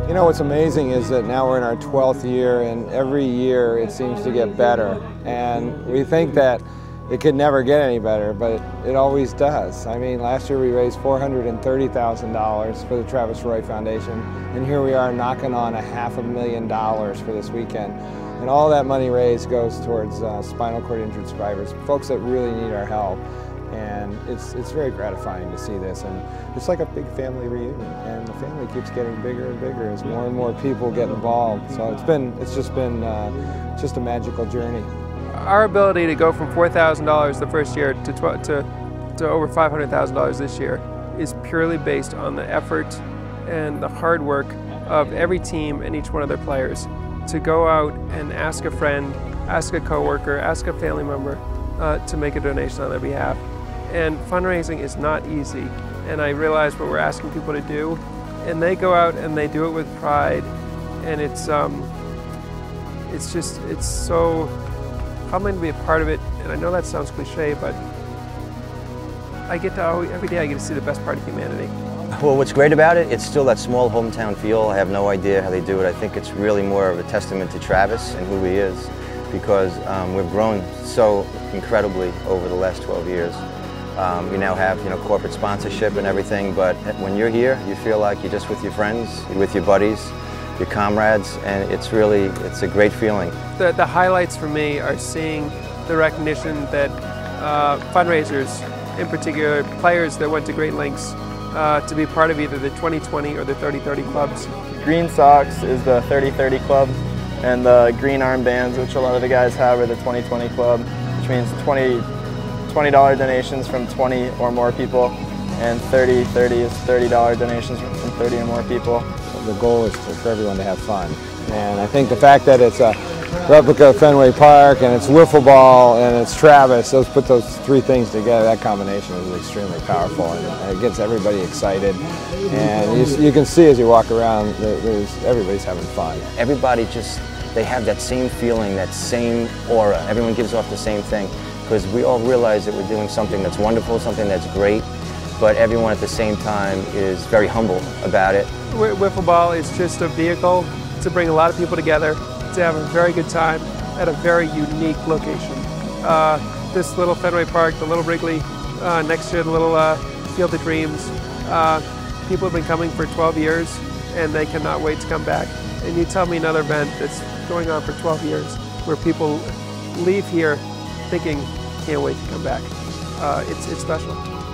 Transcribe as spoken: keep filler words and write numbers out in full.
You know, what's amazing is that now we're in our twelfth year, and every year it seems to get better. And we think that it could never get any better, but it always does. I mean, last year we raised four hundred thirty thousand dollars for the Travis Roy Foundation, and here we are knocking on a half a million dollars for this weekend. And all that money raised goes towards uh, spinal cord injured survivors, folks that really need our help. And it's, it's very gratifying to see this, and it's like a big family reunion, and the family keeps getting bigger and bigger as more and more people get involved. So it's been, it's just been uh, just a magical journey. Our ability to go from four thousand dollars the first year to, to, to over five hundred thousand dollars this year is purely based on the effort and the hard work of every team and each one of their players to go out and ask a friend, ask a coworker, ask a family member uh, to make a donation on their behalf. And fundraising is not easy, and I realize what we're asking people to do, and they go out and they do it with pride, and it's um, it's just, it's so humbling to be a part of it. And I know that sounds cliche, but I get to, every day I get to see the best part of humanity. Well, what's great about it, it's still that small hometown feel. I have no idea how they do it. I think it's really more of a testament to Travis and who he is, because um, we've grown so incredibly over the last twelve years. Um, we now have, you know, corporate sponsorship and everything, but when you're here, you feel like you're just with your friends, you're with your buddies, your comrades, and it's really, it's a great feeling. The, the highlights for me are seeing the recognition that uh, fundraisers, in particular players that went to great lengths uh, to be part of either the twenty twenty or the thirty thirty clubs. Green Socks is the thirty thirty club, and the green armbands, which a lot of the guys have, are the twenty twenty club, which means twenty dollar donations from twenty or more people, and thirty thirty is thirty dollar donations from thirty or more people. The goal is for everyone to have fun, and I think the fact that it's a replica of Fenway Park, and it's wiffle ball, and it's Travis, those put those three things together, that combination is extremely powerful, and it gets everybody excited. And you, you can see as you walk around, there's, everybody's having fun. Everybody just, they have that same feeling, that same aura. Everyone gives off the same thing, because we all realize that we're doing something that's wonderful, something that's great, but everyone at the same time is very humble about it. Wiffle ball is just a vehicle to bring a lot of people together, to have a very good time at a very unique location. Uh, this little Fenway Park, the little Wrigley, uh, next to the little uh, Field of Dreams, uh, people have been coming for twelve years, and they cannot wait to come back. And you tell me another event that's going on for twelve years where people leave here thinking, can't wait to come back. Uh, it's, it's special.